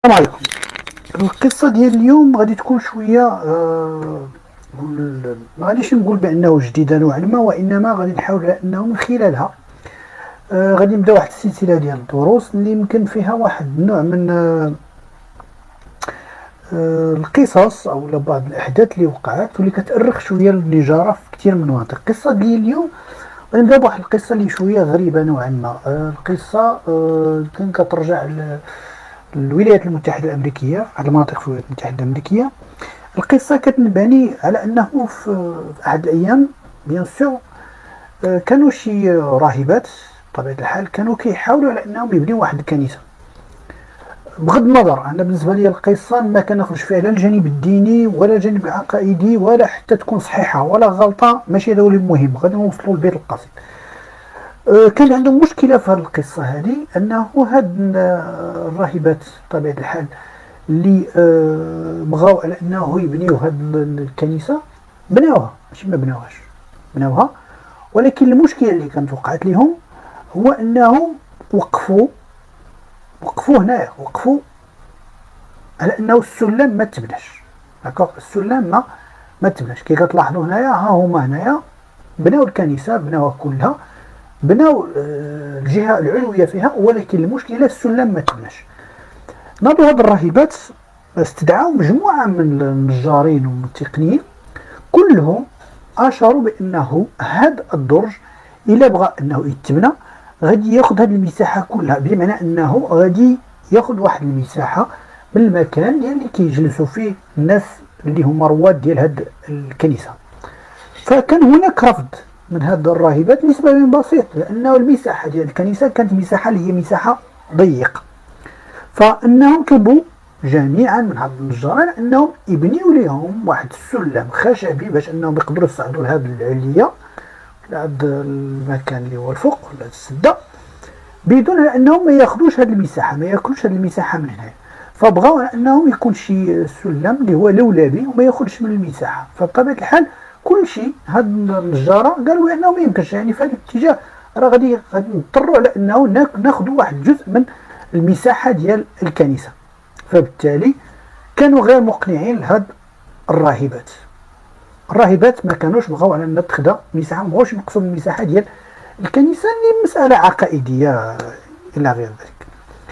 السلام عليكم. القصة ديال اليوم غادي تكون شوية ما غاديش نقول بأنه جديدة نوعا ما، وإنما غادي نحاول على أنه من خلالها غادي نبدا واحد السلسلة ديال الدروس اللي يمكن فيها واحد النوع من القصص أو بعض الأحداث اللي وقعت واللي كتأرخ شوية النجارة في كثير من المناطق. القصة ديال اليوم غادي نبدا بواحد القصة اللي شوية غريبة نوعا ما. القصة يمكن كترجع الولايات المتحدة الأمريكية، على المناطق في الولايات المتحدة الأمريكية. القصة كتنبني على أنه في أحد الأيام بيان سور كانوا شي راهبات بطبيعة الحال كانوا كيحاولوا على أنهم يبنيو واحد الكنيسة. بغض النظر أنا بالنسبة لي القصة ما كناخذش فيها لا الجانب الديني ولا الجانب العقائدي ولا حتى تكون صحيحة ولا غلطة، ماشي هذا هو المهم، غادي نوصلوا للبيت القصيد. كان عندهم مشكلة في هذه القصة هذه، أنه هاد الراهبات بطبيعة الحال اللي بغاو على أنه يبنيو هاد الكنيسة بناوها، ماشي ما بناوهاش، بناوها. ولكن المشكلة اللي كانت وقعت لهم هو أنهم وقفوا هنايا، وقفوا على أنه السلم ما تبناش. السلم ما تبناش. كي كتلاحظوا هنايا، ها هما هنايا بناو الكنيسة، بناوها كلها، بناو الجهة العلوية فيها، ولكن المشكلة السلم ما تبناش. ناضوا هاد الراهبات استدعوا مجموعة من النجارين والتقنيين، كلهم أشاروا بأنه هاد الدرج إلا بغى أنه يتبنى غادي ياخذ هاد المساحة كلها، بمعنى أنه غادي ياخذ واحد المساحة من المكان اللي كيجلسوا فيه الناس اللي هما رواد ديال هاد الكنيسة. فكان هناك رفض من هاد الراهبات لسبب بسيط، لأنه المساحة ديال الكنيسة كانت مساحة اللي هي مساحة ضيقة. فأنهم طلبوا جميعا من هاد النجارين أنهم يبنيو لهم واحد السلم خشبي باش أنهم يقدروا يصعدوا لهاد العلية، لهاد المكان اللي هو الفوق ولا السدة، بدون أنهم ما ياخذوش هاد المساحة، ما ياكلوش هاد المساحة من هنا. فبغاو أنهم يكون شي سلم اللي هو لولبي وما ياخذش من المساحة. فبطبيعة الحال كل شيء هاد النجارة قالوا أنه ما يمكنش، يعني في هذا الاتجاه راه غادي نضطروا على أنه ناخذوا واحد الجزء من المساحة ديال الكنيسة. فبالتالي كانوا غير مقنعين لهاد الراهبات. الراهبات ما كانوش بغاو على أن تخدا مساحة، ما بغاوش ينقصوا من المساحة ديال الكنيسة اللي مسألة عقائدية إلى غير ذلك.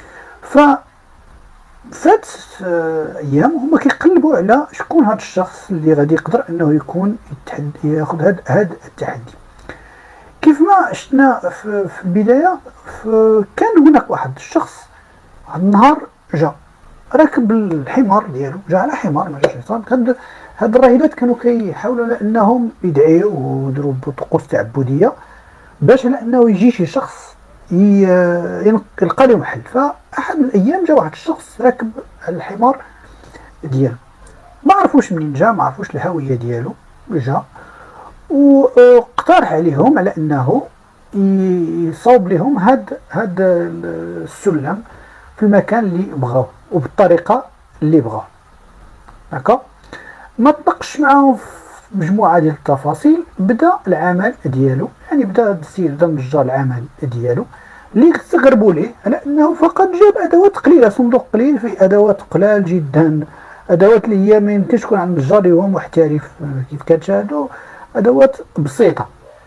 فات أيام هما كيقلبوا على شكون هاد الشخص اللي غادي يقدر أنه يكون ياخذ هاد التحدي. كيف ما شفنا في البداية، كان هناك واحد الشخص واحد النهار جا راكب الحمار ديالو، جا على حمار ما جاش حصان. هاد الراهبات كانوا كيحاولوا على انهم يدعيو ويديروا طقوس تعبديه باش على انه يجي شي شخص يلقى لهم حل. فاحد الايام جا واحد الشخص راكب الحمار ديالو، ما عرفوش منين جا، ما عرفوش الهويه ديالو، جا واقترح عليهم على انه يصاوب لهم هاد السلم في المكان اللي بغاوه وبالطريقه اللي بغاوه. هكا ما تناقش معاهم في مجموعه ديال التفاصيل، بدا العمل ديالو، يعني بدا هاد السيد بدا نجار العمل ديالو اللي استغربوا ليه على انه فقط جاب ادوات قليله، صندوق قليل فيه ادوات قلال جدا، ادوات اللي هي ما يمكنش تكون عند النجار اللي هو محترف. كيف كتشاهدوا ادوات بسيطه،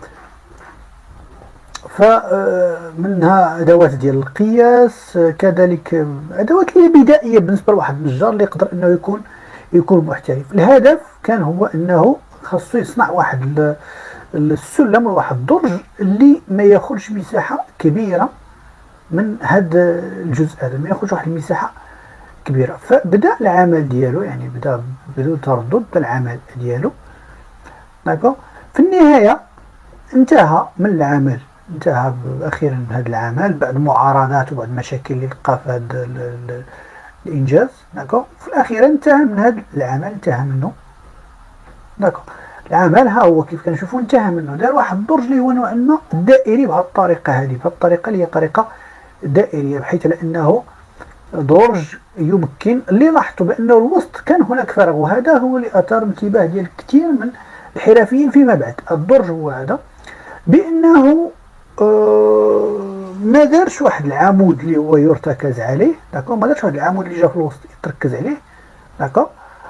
فمنها ادوات ديال القياس، كذلك ادوات اللي بدائيه بالنسبه لواحد النجار اللي يقدر انه يكون محترف. الهدف كان هو انه خاصو يصنع واحد السلم وواحد الدرج اللي ما ياخذش مساحه كبيره من هذا الجزء هذا، ما ياخذش واحد المساحه كبيره. فبدا العمل ديالو، يعني بدا بدون تردد العمل ديالو. داكوغ في النهايه انتهى من العمل، انتهى اخيرا من هذا العمل بعد معارضات وبعد مشاكل اللي لقى في هذا الانجاز. داكوغ في الاخير انتهى من هذا العمل، انتهى منه. داكوغ العمل ها هو كيف كنشوفوا انتهى منه. دار واحد الدرج اللي هو نوعا ما دائري بهذه الطريقه هذه، بهذه الطريقه اللي هي طريقه دائريه، بحيث لانه درج يمكن اللي لاحظتوا بانه الوسط كان هناك فراغ، وهذا هو اللي اثار انتباه ديال كثير من الحرفيين فيما بعد. الدرج هو هذا بانه ما دارش واحد العمود اللي هو يرتكز عليه، داكو، ما دارش واحد العمود اللي جا في الوسط يتركز عليه، داكو.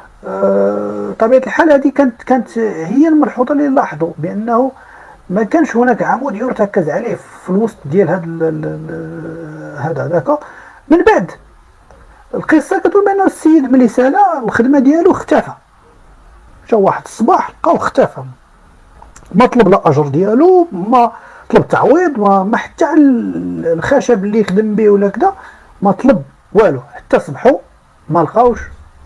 طبيعة الحال هذه كانت هي الملحوظة اللي لاحظوا بأنه ما كانش هناك عمود يرتكز عليه في الوسط ديال هذا داكو. من بعد القصة كتقول بأن السيد ملي سالا الخدمة ديالو اختفى، جا واحد الصباح لقاو اختفى، ما طلب لا اجر ديالو، ما طلب تعويض، ما حتى الخشب اللي خدم به ولا كذا ما طلب والو، حتى صبحو ما لقاوش،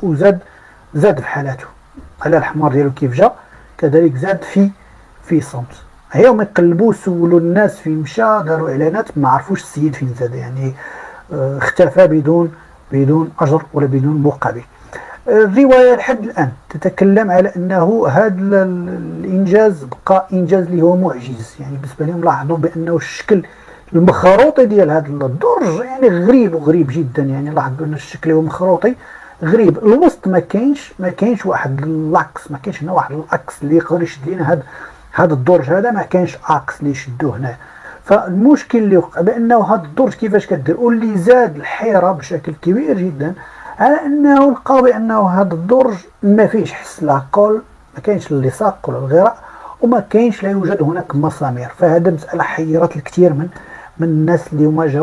زاد في حالاته على الحمار ديالو كيف جا كذلك زاد في صمت. هيوم يقلبوا سولوا الناس فين مشى، داروا اعلانات، ما عرفوش السيد فين زاد، يعني اختفى بدون اجر ولا بدون مقابل. الرواية لحد الآن تتكلم على أنه هذا الإنجاز بقى إنجاز اللي هو معجز، يعني بالنسبة لهم لاحظوا بأنه الشكل المخروطي ديال هذا الدرج يعني غريب جدا، يعني لاحظوا أن الشكل هو مخروطي غريب. الوسط ما كاينش واحد اللاكس، ما كاينش هنا واحد الاكس اللي يقدر يشد لنا هذا الدرج هذا، ما كاينش اكس اللي يشدوه هنا. فالمشكل اللي وقع بأنه هذا الدرج كيفاش كدير، واللي زاد الحيرة بشكل كبير جدا على انه لقاو بانه هذا الدرج ما فيش حس لا كول، ما كاينش اللصاق ولا الغراء، وما كاينش لا يوجد هناك مسامير. فهذا مساله حيرت الكثير من الناس اللي هما جاو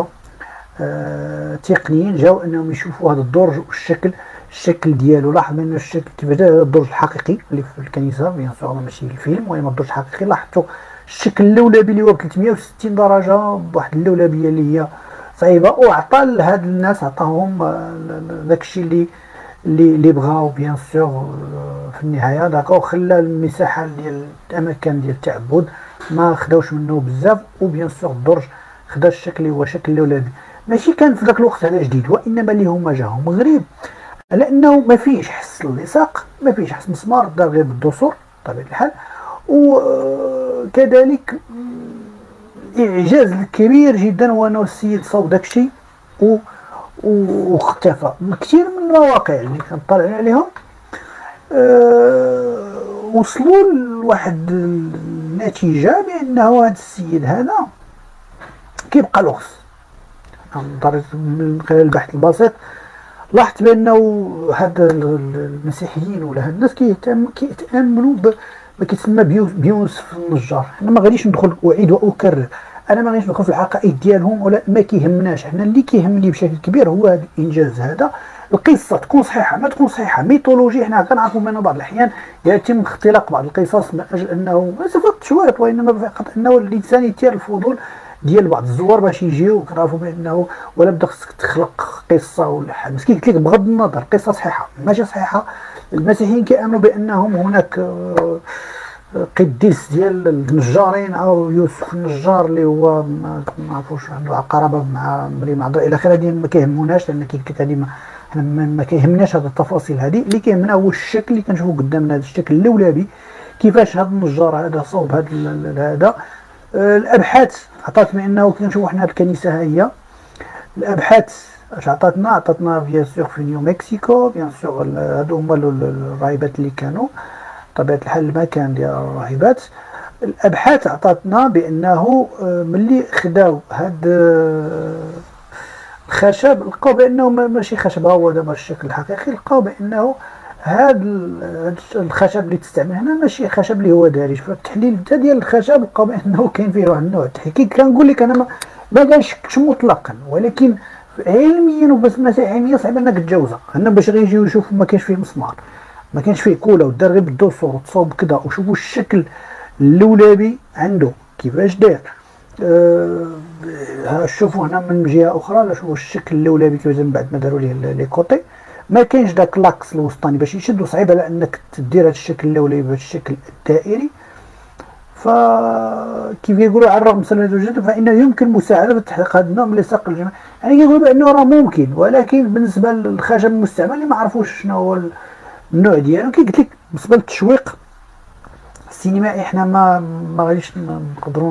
تقنيين، جاو انهم يشوفوا هذا الدرج والشكل ديالو. لاحظ ان الشكل كيفاش الدرج الحقيقي اللي في الكنيسه بيان سور ماشي الفيلم، وانما الدرج الحقيقي لاحظتوا الشكل اللولبي اللي هو ب 360 درجه بواحد اللولبيه اللي هي صعيبه، وعطى لهاد الناس عطاهم داكشي اللي بغاو بيان سور في النهايه، داكو. خلى المساحه ديال الاماكن ديال التعبد ما خداوش منه بزاف، وبيان سور الدرج خدا الشكل اللي هو شكل لولبي، ماشي كان في ذاك الوقت هذا جديد، وانما اللي هما جاهم غريب على انه ما فيش حس اللصاق، ما فيش حس مسمار، دار غير بالدسور بطبيعه الحال. وكذلك الاعجاز الكبير جدا هو انه السيد صوب داكشي واختفى. كثير من المواقع اللي كنطلع عليهم وصلوا لواحد النتيجه بانه هذا السيد هذا كيبقى لغز. من خلال البحث البسيط لاحظت بانه هاد المسيحيين ولا هاد الناس كيتامنوا ما كيتسمى بيوسف النجار. انا ما غاديش ندخل اعيد واكرر، انا ما غاديش ندخل في العقائد ديالهم ولا ما كيهمناش. احنا اللي كيهمني بشكل كبير هو هذا الانجاز هذا. القصه تكون صحيحه ما تكون صحيحه، ميثولوجي حنا كنعرفوا بان بعض الاحيان يتم اختلاق بعض القصص من اجل انه ليس فقط تشويق، وانما فقط انه الانسان يثير الفضول ديال بعض الزوار باش يجيو وكنعرفوا بانه ولا بدا خصك تخلق قصه ولا حاجه. مسكين قلت لك بغض النظر القصه صحيحه ماشي صحيحه، المسيحيين كيامنوا بانهم هناك قديس ديال النجارين او يوسف النجار اللي هو ما نعرفوش عنده قرابه مع مريم عذراء الى اخره. هذه ما كيهموناش، لان كيف هذه ما كيهمناش هذه التفاصيل. هذه اللي كيهمنا هو الشكل اللي كنشوفوا قدامنا، هذا الشكل اللولبي كيفاش هذا النجار هذا صوب هذا. الابحاث عطات بانه كنشوفوا حنا الكنيسه ها هي. الابحاث اش عطاتنا بيان سور في نيو مكسيكو، بيان سور هادو هما الراهبات اللي كانوا بطبيعه الحال المكان ديال الراهبات. الابحاث عطاتنا بانه ملي خداو هاد الخشب لقاو بانه ماشي خشب هو دابا الشكل الحقيقي، لقاو بانه هذا الخشب اللي تستعمل هنا ماشي خشب اللي هو دارج. في التحليل ديال الخشب لقاو بانه كاين فيه واحد النوع التحقيق. كنقول لك انا ما كنشكش مطلقا، ولكن علميا وبس مسائل علميه صعيب انك تجاوزها. انا باش غيجيو يشوفوا ما كاينش فيه مسمار، ما كاينش فيه كولا، ودار غير بالدوسور وتصوب كذا، وشوفوا الشكل اللولبي عنده كيفاش داير. شوفوا هنا من جهه اخرى، شوفوا الشكل اللولبي كيفاش من بعد ما داروا ليه لي كوتي ما كاينش داك لاكس الوسطاني باش يشد، وصعيب على انك تدير هذا الشكل اللولبي بهذا الشكل الدائري. فكيف يقولوا على الرغم من سلامة الوجود فإنه يمكن مساعدة في تحقيق هذا النوع من اللصاق الجماعي. يعني كيقولوا بأنه راه ممكن، ولكن بالنسبة للخشب المستعمل اللي ما عرفوش شنو هو النوع ديالو. كي قلت لك بالنسبة للتشويق السينمائي احنا ما غاديش نقدروا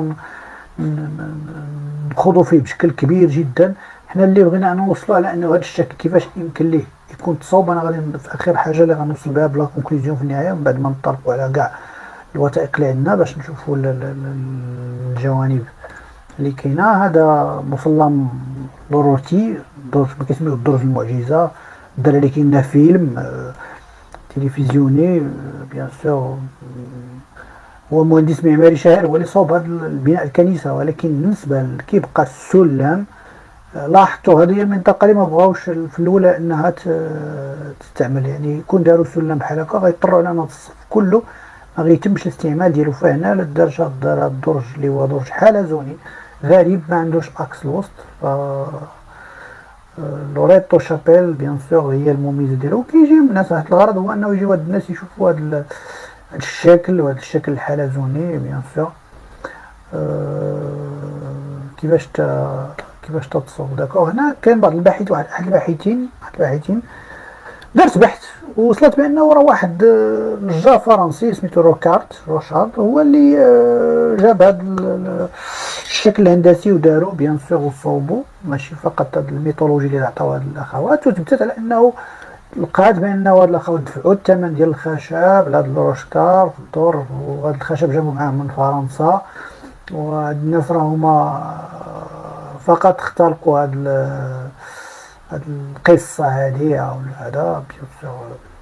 نخوضوا فيه بشكل كبير جدا. احنا اللي بغينا نوصلوا على انه هذا الشكل كيفاش يمكن ليه يكون تصوب. انا غادي في اخر حاجه اللي غنوصل بها بلا كونكلوزيون في النهايه، من بعد ما نطلقوا على كاع الوثائق اللي عندنا باش نشوفوا الجوانب اللي كاينه. هذا مسلم لوروتي، درج ما كيسميوه الدرج المعجزه، الدراري كاين فيلم تلفزيوني بيان سور. هو مهندس معماري شاهر، هو اللي صوب هذا البناء الكنيسه، ولكن بالنسبه كيبقى السلم. لاحظتوا هذه المنطقه اللي ما بغاوش في الاولى انها تستعمل، يعني يكون داروا سلم بحال هكا غيضطروا على ان الصف كله ما غيتمش الاستعمال ديالو. فهنا للدرجه دار هذا الدرج اللي هو درج حلزوني غريب ما عندوش اكس الوسط. لوريتو شابيل بيان سور هي المميزه ديالو. كيجيو الناس، واحد الغرض هو انه يجيو هاد الناس يشوفوا هاد الشكل وهذا الشكل الحلزوني بيان سور. كيفاش تتصور داك. وهنا كاين بعض الباحث، واحد الباحثين درت بحث ووصلت بانه راه واحد نجار فرنسي سميتو روشارد هو اللي جاب هذا الشكل الهندسي ودارو بيان سور وصوبو، ماشي فقط هذه الميثولوجي اللي عطاوها الاخوات. وثبتت على انه لقات بانه هاد الاخوات دفعوا الثمن ديال الخشب لهاد الروشكار في الدور، وهذا الخشب جابو معاه من فرنسا. وهاد الناس راهما فقط اختلقوا هاد القصة هادي أو هذا بيان سور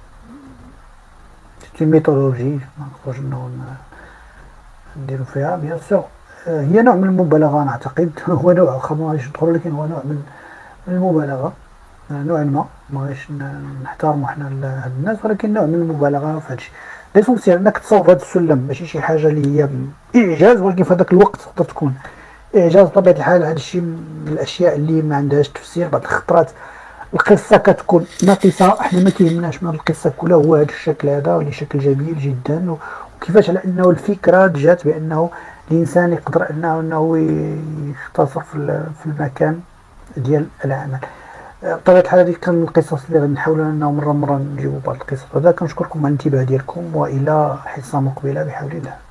سيتي ميثولوجي منقدروش انه نديرو فيها بيان سور. هي نوع من المبالغة أنا أعتقد. هو نوع واخا ماغاديش ندخلو، لكن هو نوع من المبالغة نوعا ما غاديش نحترمو حنا هاد الناس، ولكن نوع من المبالغة في هادشي. ليسونسيال انك تصاوب هاد السلم ماشي شي حاجة اللي هي إعجاز، ولكن في هذاك الوقت تقدر تكون إعجاز بطبيعة الحال. هاد الشيء من الأشياء اللي ما عندهاش تفسير. بعض الخطرات القصة كتكون ناقصة، احنا ما كيهمناش من القصة كلها، هو هذا الشكل هذا واللي شكل جميل جدا. وكيفاش على انه الفكرة جات بانه الانسان يقدر انه يختصر في المكان ديال العمل. بطبيعة الحال هذه كان القصص اللي غادي نحاولوا انه مرة نجيبوا بعض القصص. هذا كنشكركم على الانتباه ديالكم، والى حصة مقبلة بحول الله.